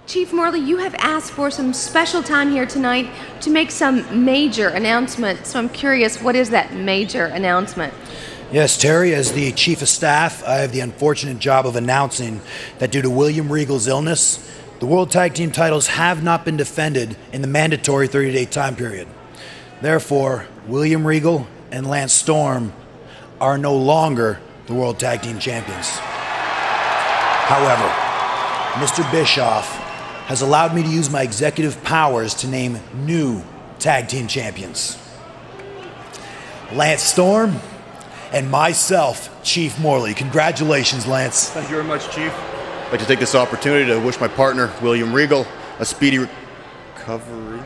Chief Morley, you have asked for some special time here tonight to make some major announcement. So I'm curious, what is that major announcement? Yes, Terry, as the Chief of Staff, I have the unfortunate job of announcing that due to William Regal's illness, the World Tag Team titles have not been defended in the mandatory 30-day time period. Therefore, William Regal and Lance Storm are no longer the World Tag Team Champions. However, Mr. Bischoff has allowed me to use my executive powers to name new Tag Team Champions. Lance Storm and myself, Chief Morley. Congratulations, Lance. Thank you very much, Chief. I'd like to take this opportunity to wish my partner, William Regal, a speedy recovery.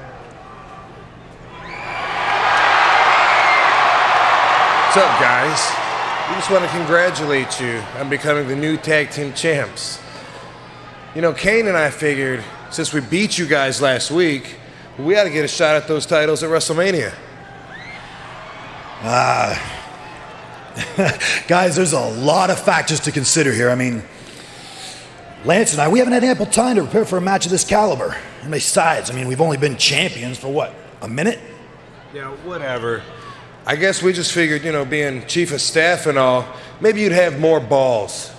What's up, guys? We just want to congratulate you on becoming the new tag team champs. You know, Kane and I figured, since we beat you guys last week, we ought to get a shot at those titles at WrestleMania. Guys, there's a lot of factors to consider here. I mean, Lance and I, we haven't had ample time to prepare for a match of this caliber. And besides, I mean, we've only been champions for what, a minute? Yeah, whatever. I guess we just figured, you know, being chief of staff and all, maybe you'd have more balls.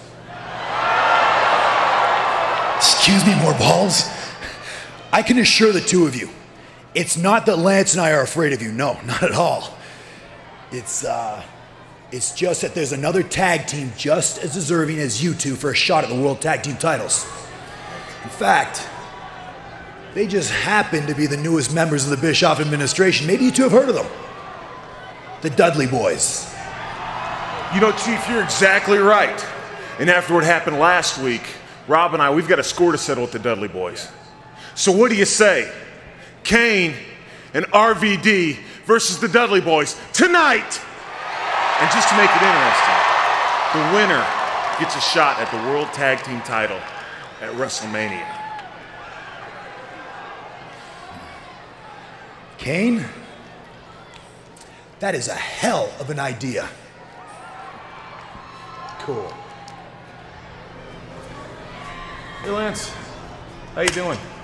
Excuse me, more balls? I can assure the two of you, it's not that Lance and I are afraid of you. No, not at all. It's just that there's another tag team just as deserving as you two for a shot at the World Tag Team titles. In fact, they just happen to be the newest members of the Bischoff administration. Maybe you two have heard of them. The Dudley Boys. You know, Chief, you're exactly right. And after what happened last week, Rob and I, we've got a score to settle with the Dudley Boys. So what do you say? Kane and RVD versus the Dudley Boys tonight! And just to make it interesting, the winner gets a shot at the World Tag Team title at WrestleMania. Kane? That is a hell of an idea. Cool. Hey, Lance. How you doing?